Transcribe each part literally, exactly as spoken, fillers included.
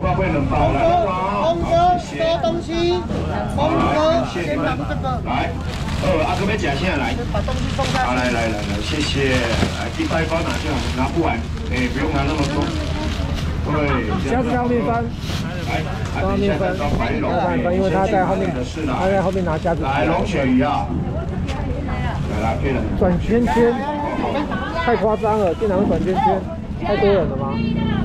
花卉冷包来， 峰哥，多东西，峰哥， 谢谢你们， 这个来，哦，阿哥要夹下来， 把东西送上。 好，来来来来，谢谢，来一包一包拿去，拿不完，哎，不用拿那么多。对， 下次要面翻， 来， 要面翻，要面翻，因为他在后面，他在后面拿夹子。 来，龙鳕鱼啊，来来，可以了。 转圈圈，太夸张了，竟然会转圈圈，太多人了吗？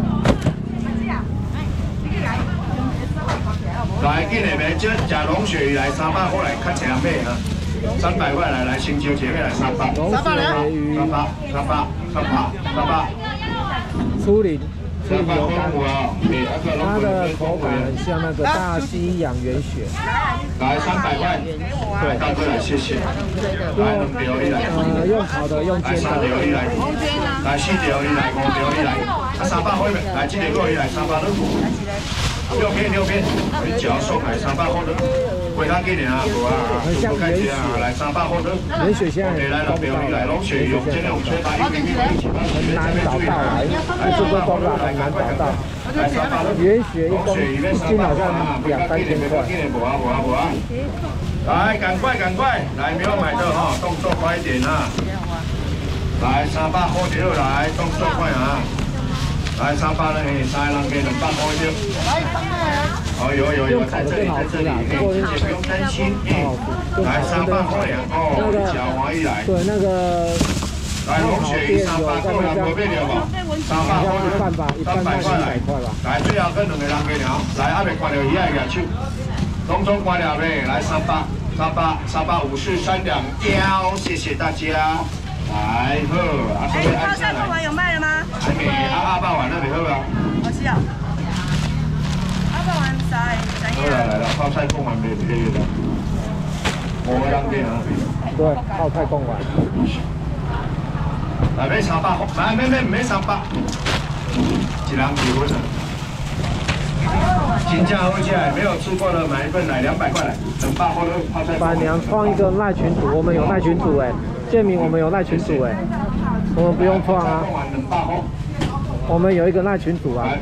来，今日买这食龙鳕鱼来三百块来，较济人买哈，三百块来来，新椒姐妹来三百， 龙鳕鱼， 三百，三百，三百，三百， 初鳞，初鳞油干，它的口感很像那个大溪养源鳕。 来三百块，对，大哥来谢谢，来两条你来， 呃，用烤的，用煎的， 三条你来，来四条你来，五条你来，啊三百块来，这个个你来三百六。 六片六片，你只要送来三百块的，回他给你啊，无啊，不该钱啊，来三百块的。 源鳕现在来了，表你来龙鳕鱼，今天我们缺打一瓶一瓶一起吧。 很难找到啊，还是不多啦，很难找到。源鳕一公一斤好像两三千块。 无啊无啊无啊！来，赶快赶快，来没有买的哈，动作快一点啊！来三百块就来，动作快啊！ 来三百了，嘿，三人给两百块就。哦，有有有，在这里，在这里，嘿，姐不用担心，嘿。来三百块两，哦，小华一来。 对，那个。 来龙鳕鱼三百块两，不变了吧？三百块，三百块来。来，最后跟两个人给了，来阿未关了鱼来举手。拢总关了未？来三百，三百，三百五十三两雕，谢谢大家。 来好，阿叔来。 泡菜贡丸有卖了吗？ 还没，阿阿爸碗那里好不好？ 我是啊。阿爸碗在怎样？ 好了来了，泡菜贡丸没便宜的，五个人给啊。 对，泡菜贡丸。 来买三百，来买买买三百，一人几份啊？金价好起来，没有吃过的买一份来两百块来，两百块的泡菜。 板娘创一个赖群组，我们有赖群组哎。 建明，我们有赖群组哎，我们不用创啊，我们有一个赖群组啊。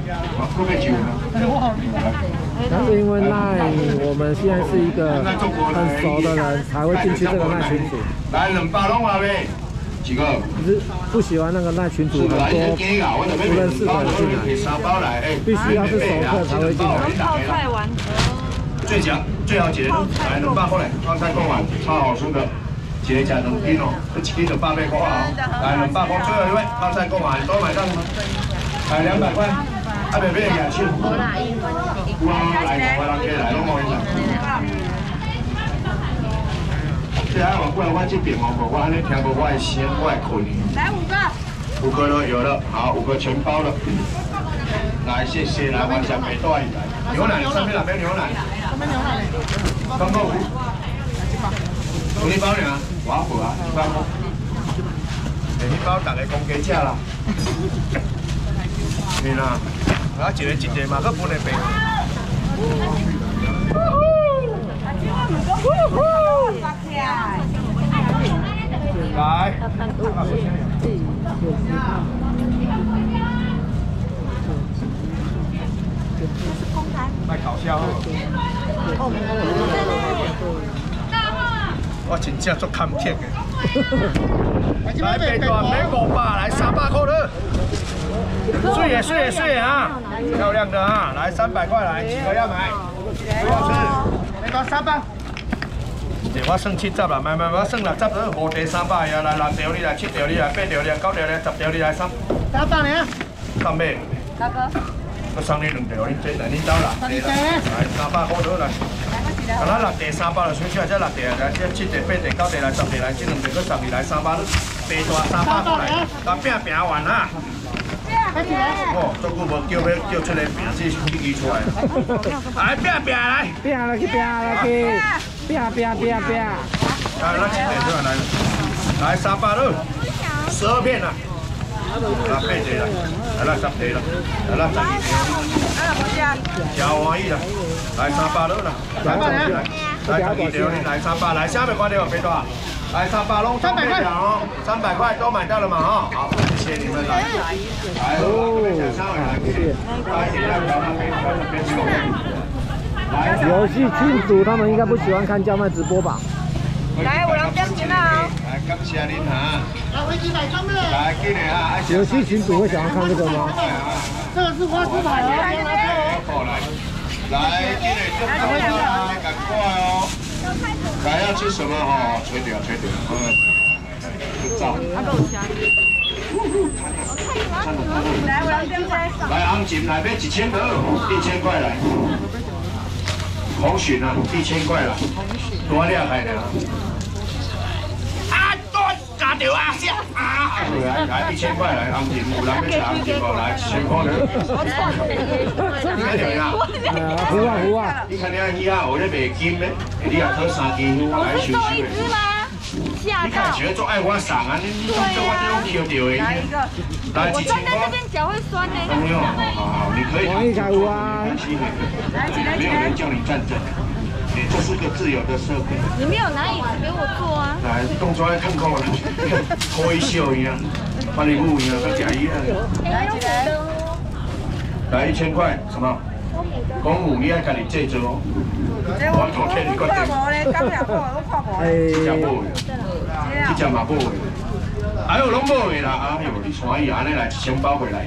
但是因为赖，我们现在是一个很熟的人才会进去这个赖群组。 来两百弄啊呗，几个？ 只是不喜欢那个赖群组很多不认识的人进来，必须要是熟客才会进来。 泡菜丸最强最好解的，来两百块来，泡菜贡丸超好吃的。 一个吃两斤哦，一斤就八百块啊！来两百块，最后一位泡菜贡丸都买上吗？来两百块，阿妹妹廿千。好啦，一分。哇，来我人客来拢冇影。这下我过来我这边哦，我安尼听无我的声，我会困。 来五个。 五个了，有了，好，五个全包了。来，谢谢，来完成美多一来。牛奶上面哪边牛奶？ 什么牛奶？ 刚刚五。 有一包呢，我付啊，一包。哎，一包大家公家吃啦。是啦，啊，一个一个嘛，佮分个饼。来。卖搞笑。我真正足坎坷的。来，白大买五百，来三百块了。水的水的水的啊，漂亮的啊，来三百块来，几个要买？不要吃。那个三百。这我算七十啦，买买我算六十了，五条三百呀，来六条你来，七条你来，八条你来，九条你来，十条你来，三。 三百呢？ 三百。 大哥。 我送你两条，你这来你走啦。来三百块了来。 啊，咱六地三百就算出来，这六地啊，这七地、八地、九地来，十地来，这两地搁十二来，三百，白大三百过来，甲饼饼完啊！哦，足久无叫要叫出来饼，这飞机出来。来饼饼来， 饼来去饼来去，饼饼饼饼。 来，咱一地出来来，来三百了，十二片啦。来八地啦，来啦十地啦，来啦十二地。啊，我吃。真欢喜啦。 来三百了啦，来十二来，来十二条，你来三百，来下面挂条，别多啊。 来三百龙，三百块哦，三百块都买到了嘛哈，好，谢谢你们来。来哦，谢谢。 游戏群主他们应该不喜欢看叫卖直播吧？ 来，我来点钱啦！ 来，感谢您哈。 来飞机买装的。 来，给你啊。 游戏群主会想要看这个吗？ 这个是花枝牌哦。 来，给你这个啊，赶快哦。来要吃什么哈？吹掉，吹掉，嗯。照。 来，我来点钱。 来，红锦来杯一千二，一千块来。红鲟啊，一千块了。多厉害的。啊，多加掉啊！啊！来来，一千块来，红锦，有人要吃红锦无？来，一千块的。你看到呀？ 胡啊胡啊！ 你看你看伊啊，有咧卖金咧，你也讨三斤来收收的。你看觉得做爱我送啊，你你做我这种挑掉的。来一个。来，我站在这边脚会酸呢。没有，好好，你可以。 王一凯有啊。 来，起来，起来。 没有人叫你站着。你这是个自由的社会。 你没有拿椅子给我坐啊？ 来，动作爱看空了，推秀一样，帮你舞一样，跟假一样。 来，起来。 来一千块，什么？公母你爱家己制作哦。我昨天你决定。哎，这只无的，这只嘛无的。还有拢无的啦，哎呦，你欢喜安尼来一千包回来。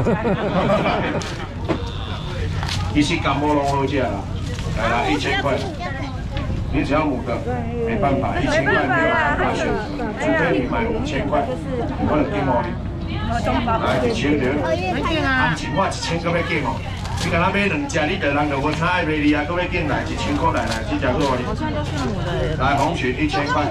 其实感冒拢好食啦。来啦，一千块，你只要母的，没办法，一千块没有办法选择，除非你买五千块，我就给毛你。来一千二，啊，一我一千个要给毛，你敢若买两只，你着人着无差爱卖你啊，搁要进来一千块来来，这只够你。来红鲟一千块。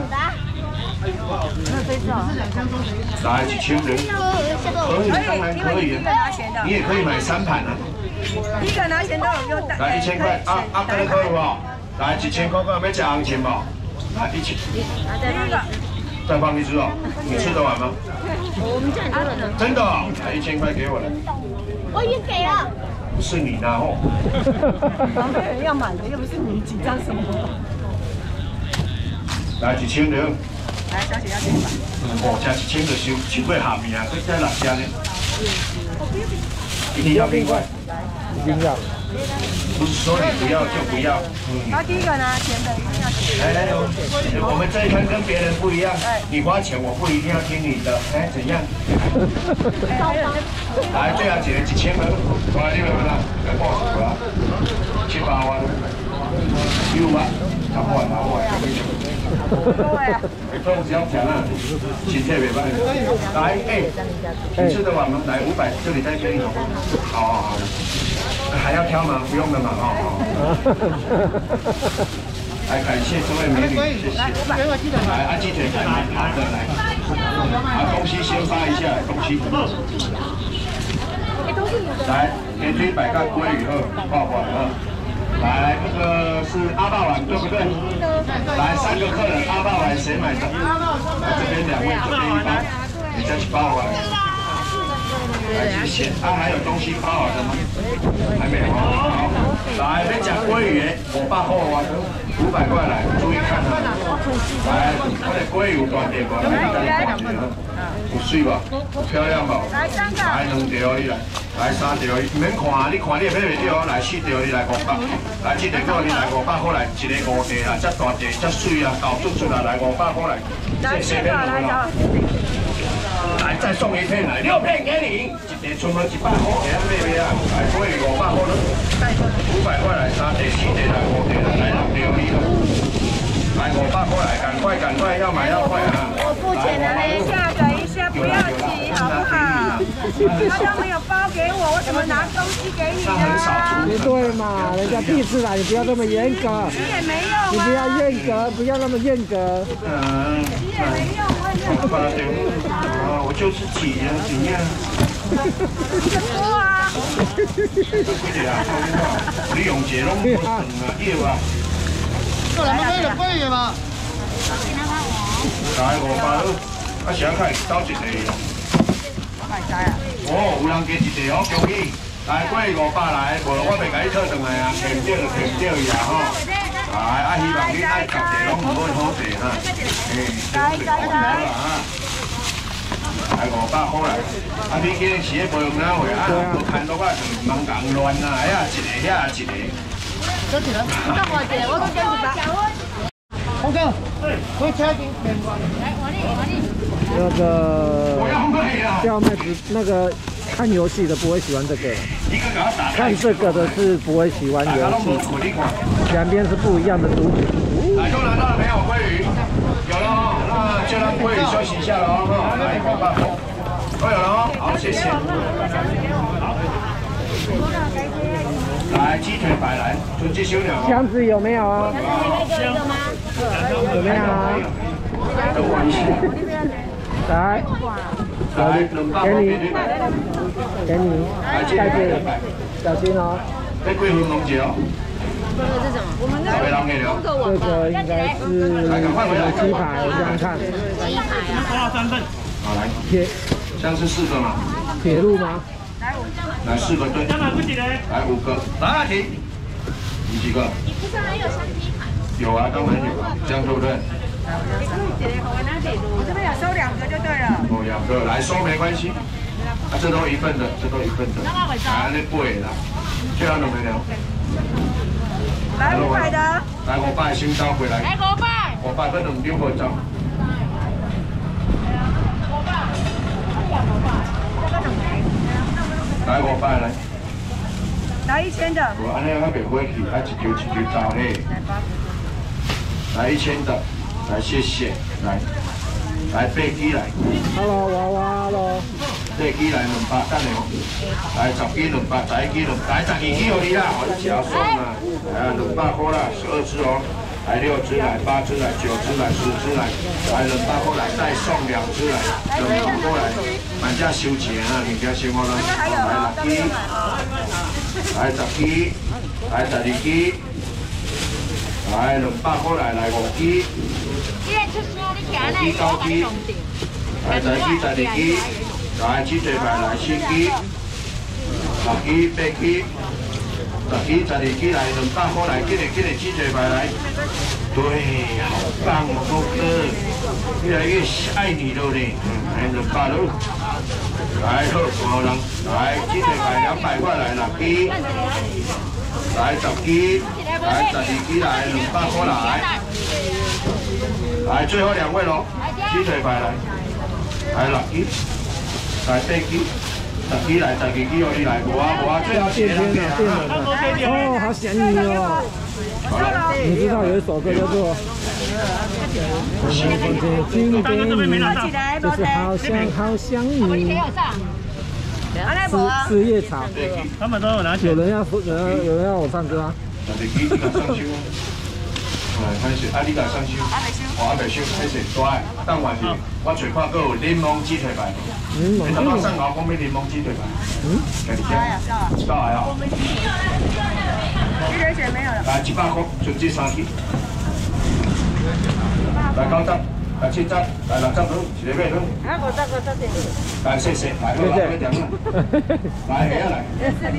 来一千二，可以，当然可以，你也可以买三盘啊。 第一个拿钱都有优待。 来一千块，啊啊，这个可以不？来一千块，看要吃红鲟不？来一千。第一个。再放一只哦，你吃得完吗？ 我们家很多人。 真的？来一千块给我了。 我已经给了。 不是你的哦。 旁边人要买的，又不是你，紧张什么？ 来一千二。 来，小姐要几百？ 哦，加一千就收收过下面啊，再加六只呢。一定要冰块。 一定要。 不是说你不要就不要。 然后第一个拿钱的一定要钱。 来来，我们这一摊跟别人不一样，你花钱我不一定要听你的，哎，怎样？来，最后一个一千二，我来你们啦，来报数啦，七八万，六万，十万，十万，咁样。你不用这样讲啊，心态没办法。来，哎，你吃得完吗？来五百，这里再给你。好好好。还要挑吗？不用了嘛，哦好。来，感谢这位美女，谢谢。来，阿鸡腿，来，好的，来。把东西先发一下，东西。来，给这一百个鲑鱼二，爆爆二。来，这个是阿爸碗，对不对？来，三个客人，阿爸碗谁买的？来，这边两位，这边一包，你再去包完。来，谢谢。啊，还有东西包好的吗？还没有。好，来，要吃鲑鱼，五百块啊，五百块来，注意看啊。来，我的鲑鱼有大碟无？有水无？漂亮无？来三个。来两条你来，来三条，唔免看，你看你也买袂到，来四条你来五百，来这条个你来五百块来，一个五地啦，这大地这水啊，搞足出来来五百块来，谢谢你啦。来，再送一片来，六片给你，一碟存了一百块，给他妹妹啊，来鲑鱼五百块了，五百块来三碟、四碟来五碟来，来六条你了，来五百块来，赶快赶快，要买要快啊！ 我付钱了，等一下等一下，不要急，好不好？他都没有包给我，我怎么拿东西给你呢？ 不对嘛，人家第一次来，你不要这么严格。 你也没用啊！ 你不要严格，不要那么严格。 嗯。 你也没用，我也没用。 啊，我就是挤呀，怎样？ 你就说啊！ 对啊，你用这拢不算啊，要啊。 过来，买两块的嘛。 来五百了，啊，谁开倒一个？哦，有人加一个哦，恭喜！来，过五百来，无我袂甲你退转来啊，退唔掉就退唔掉伊啊吼。 啊，希望你爱夹地拢唔好好地哈。哎，加加加。来五百块啦，啊，你今日是咧无用哪位啊？无看到啊，就忙共乱啊，哎呀，一个遐一个。 多少？我多一个，我多加一百。红哥，我车已经变完了。来，我你我你。 那个叫妹子，那个看游戏的不会喜欢这个，看这个的是不会喜欢游戏，两边是不一样的族群。 来，都拿到了没有？鲑鱼有了哦，那就让鲑鱼休息一下了哦。来，五百块，都有了哦。好，谢谢。来，鸡腿摆来，准鸡小鸟。 箱子有没有啊？有没有啊？来，来，给你，给你，盖子，小心哦。 这贵妇龙姐哦。 这个是什么？我们那个这个应该是鸡排，我这样看。 鸡排啊。 花三份。 好来， 铁， 这样是四个吗？ 铁路吗？ 来四个对。来五个，来停。你几个？ 你不是还有香鸡排？ 有啊，当然有啊，这样对不对？ 我这边有收两个就对了。 哦，两个来收没关系，啊，这都一份的，这都一份的。来，那贵啦，这样都没了。 来五百的。 来五百先交回来。 来五百。 五百跟两张五张。来五百来。 来一千的。 我安尼较袂火气，啊一条一条走嘞。来一千的，来谢谢，来，来八支来。 Hello， 娃娃咯。 八支来两百，等下。来十支两百，十一支两百，来十二支给你啦，我一起要送啦。来两百块啦，十二支哦。来六支来，八支来，九支来，十支来，来两百块来，再送两支来，两百块来，满价收钱啊，物件收我啦。来六支，来十支，来十二支。来两百块来，来五支，五支九支，来十支十二支，来鸡腿排来四支，六支八支，十支十二支来两百块来，今日今日鸡腿排来，对，好棒哦，哥哥，越来越爱你了呢，来两百了，来好，好人，来鸡腿排两百块来六支，来十支。来，十二支来，两百块来，来最后两位喽，鸡腿排来，来六支，来八支，十支来，十二支我你来，我啊我啊最后结了给啊。 哦，好想你哦。 好了， 你知道有一首歌叫做《今天就是好想好想你》。四四叶草， 他们都有拿钱。 有人要有人有人要我唱歌啊？ 十二支你甲上收，哎，歹势，啊你甲上收，我还未收，歹势，大个，等完是，我找看佫有柠檬鸡腿排。 柠檬。 你头先上我讲要柠檬鸡腿排。嗯。家己食。到来哦。 鸡腿血没有了。 来一百块，就这三支。来九十，来七十，来六十两，一个买两。 啊，五十五十四。 来谢谢，来好啦，要点啦。来下啊来。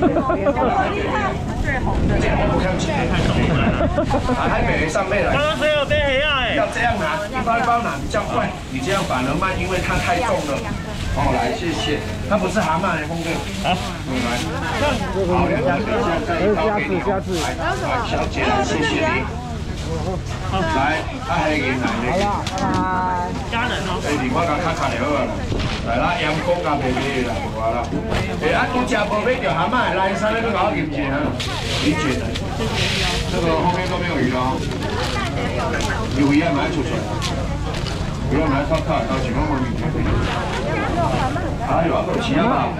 最红的。 这我不看钱。来还没上面来。 刚刚谁有背黑啊？哎。 要这样拿，一包一包拿比较快。你这样反而慢，因为它太重了。哦，来谢谢。它不是蛤蟆嘞，峰哥。啊。嗯，来。好，两家等一下再一包给你。来，小姐来，谢谢你。来，啊黑银来呢。 好啦，拜拜。 家人哦。 哎，你我甲卡卡就好啦。来啦，阳光甲妹妹啦，无啦。哎，啊，拄只无买着蛤蟆，来三个你搞我金钱啊？理解的。这个后面都没有鱼了。有鱼啊，马上出出来。不要拿靠靠，到前面外面。还有啊，有其他吧？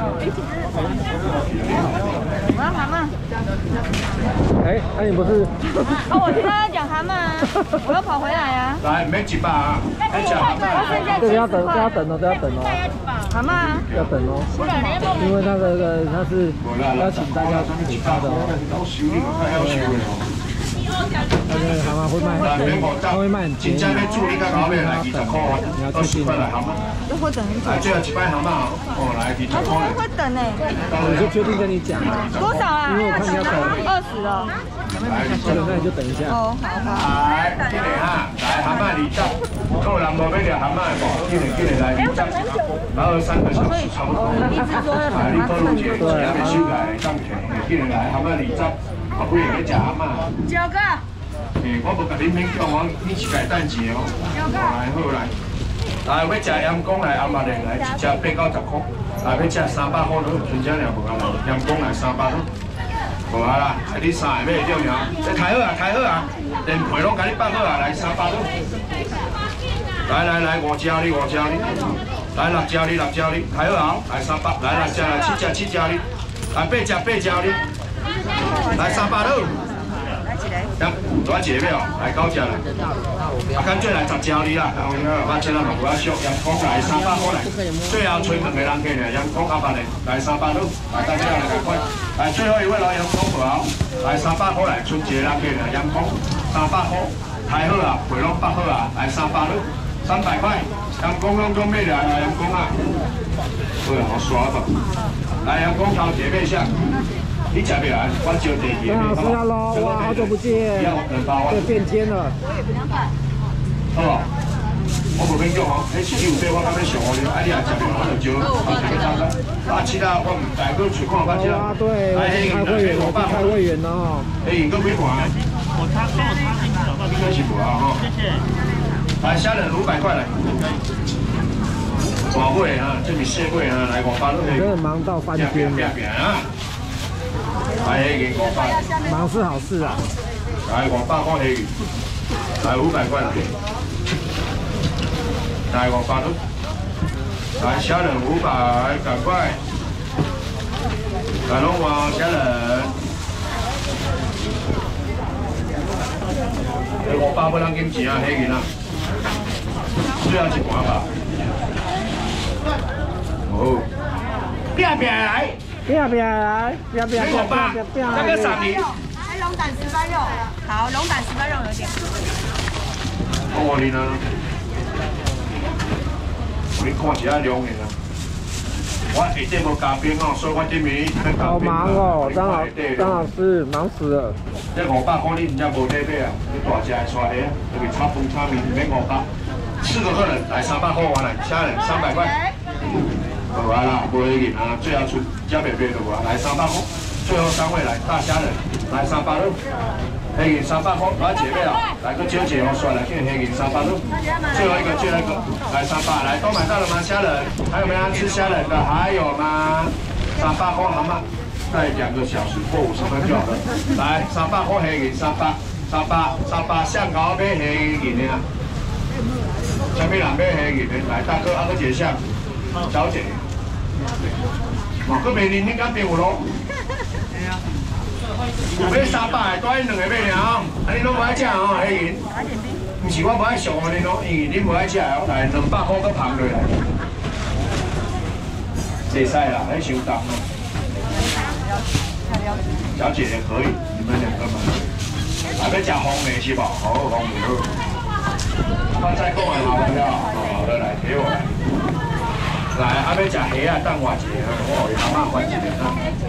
我要蛤蟆。 哎，那你不是？ 哦，我听他在讲蛤蟆啊，我要跑回来啊。 来，没几把啊，还讲蛤蟆。 这个要等，这要等哦，这要等哦。 蛤蟆啊， 要等哦，因为那个个他是要请大家请他的哦。那个蛤蟆会卖很便宜，他会卖很便宜。 真正要煮，你甲搞咩来？二十块，二十块来蛤蟆。 会等很久。 来，最后一摆蛤蟆哦，来二十块。 会等呢。 我就决定跟你讲啊。 多少啊？ 因为我看你要等。 二十。 死了。 这个那你就等一下。 哦，好好。 来，这里哈，来蛤蟆二十，够人无要聊蛤蟆的无？这里这里来二十，然后三个小时差不多。啊，你过路节，前面收来当钱，这里来蛤蟆二十，后尾要食蛤蟆。 九个。 诶，我无甲你免讲，我你是家等钱哦。来好来，来要食阳光来，阿妈来来，一只八九十块。来要食三百块咯，全家了无啊来，阳光来三百咯。无啊啦，係你三个买着尔，你睇好啊，睇好啊，連皮攏甲你放好啊，來三百咯。來來來，五隻你，五隻你，來六隻你，六隻你，睇好啊，來三百，來六隻來七隻，七隻你，來八隻，八隻你，來三百咯。咁多一隻咩哦？來九隻啦，啊，乾脆來十隻你啦，八隻啦，唔好少，陽光來三百塊來，最後吹兩個人嘅咧，陽光阿伯嚟，來三百咯，來大家來趕快，來最後一位攞陽光唔好，來三百塊來，春節人嘅咧，陽光三百塊，太好啊，培龍百好啊，來三百咯，三百塊，陽光攏講咩嚟？來陽光啊，對啊，我刷吧，來陽光頭姐妹相。你吃没来？我招第二个。 老师，Hello，哇，好久不见。对，变天了。 好不？我无免讲哦，迄是你有对我较要上哦，啊你也吃没，我就招后一个单啦。啊，其他我唔带去出看发只。 啊，对，我开会员，我开会员哦。 哎，个几盘？ 我插，帮我插进去好不好？ 应该是无啊哈。 谢谢。 来，虾仁五百块来。大尾啊，这是小尾啊，来五百都可以。 真的忙到翻天了。 啊！来黑鱼五百， 忙是好事啊。 来五百块黑鱼，来五百块来，来五百都，来虾仁五百，赶快，来龙王虾仁，五百不能减钱啊，黑鱼啊，最后一盘吧。哦，变变来。 不要不要来，不要不要不要不要不要！ 这个三米。 来龙胆石斑肉，好，龙胆石斑肉有点。 哦，你呢？你看一下量的啦。我下底无加冰哦，所以我这边好忙哦，张老张老师忙死了。 这五百块你真正无得买啊！你大只的刷的，特别炒饭炒面免五百，四个客人来三百块完来，虾仁三百块。好啊啦，无要紧啊，最后出加别别的话，来三百块，最后三位来大虾仁，来三百六，黑银三百块，来姐妹啊，来个九姐哦，算了，给黑银三百六，最后一个最后一个，来三百，来都买到了吗？虾仁，还有没有要吃虾仁的？还有吗？三百块好吗？再两个小时或五十分就好了。来三百块黑银三百，三百三百香港买黑银的啊，什么人买黑银的？来大哥，阿哥姐下，小姐。哦，佮袂认真甲变有咯。有买三百的，带两个买尔，啊你拢无爱食哦，黑银。毋是我无爱上哦，你拢因为你无爱食哦，来两百块佮捧落来。会使啦，迄伤重咯。小姐也可以，你们两个嘛。还要食红梅是无？好，红梅好。饭菜讲完好了，好了来给我来。来，阿要食虾啊，等我一下，我给阿妈换一个啊。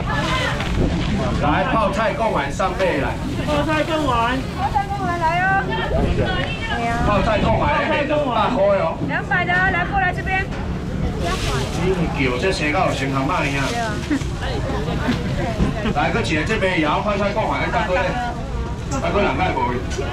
来，泡菜贡丸上背来。 泡菜贡丸。 泡菜贡丸来哦。 泡菜贡丸那边两百块哦。 两百的，来过来这边。 你叫这生到成蛤蟆样。来，搁一个这边也泡菜贡丸，大哥咧，大哥人爱无？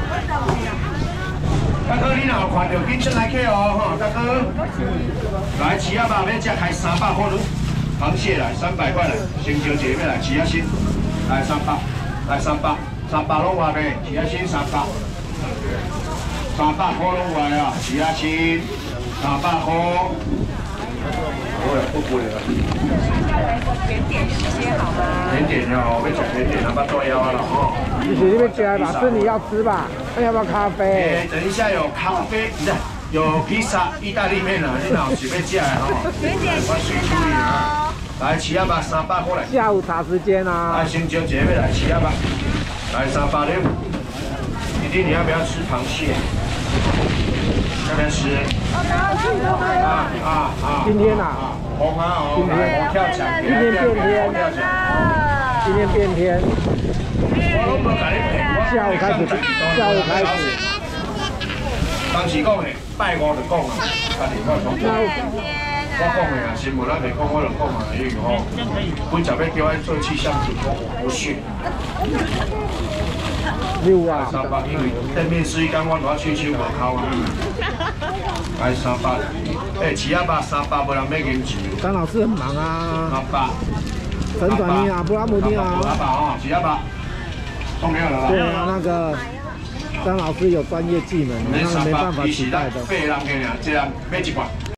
大哥，你若有看到，紧出来客哦，吼，大哥。来，起亚吧，要只开三百块咯。螃蟹来，三百块来，先叫一个来，起亚新，来三百，来三百，三百拢外卖，起亚新三百，三百块拢外啊，起亚新，三百块。我也不贵了。 甜点时间好吗？ 甜点哦，要吃甜点，那把做腰了吼。 你是你要吃吧？是你要吃吧？那要不要咖啡？ 哎，等一下有咖啡，不是有披萨、意大利面啊，你哪有准备吃的吼？ 甜点我水处理啊。来，起亚吧，三百块来。 下午茶时间啊。 来，先叫姐妹来起亚吧，来三百六。弟弟，你要不要吃螃蟹？要不要吃？啊啊啊！ 今天呐， 红啊红，红跳墙， 今天变天， 跳墙。 今天变天。 我下午开始，下午开始。 当时讲的，拜五就讲啊，家己我讲。我讲的啊，新闻咱袂讲，我就讲啊，因为吼，本就要叫咱做气象组，不训。 六啊。 三百，因为店面水讲我我手手外口啊。来三百，哎，七啊八三百，无人要研究。 张老师很忙啊。 三百。 陈转尼啊，布拉姆尼啊。 七啊八哦，七啊八。都没有了吧？ 对啊，那个张老师有专业技能，那个没办法取代的。 八人个俩，这样买一罐。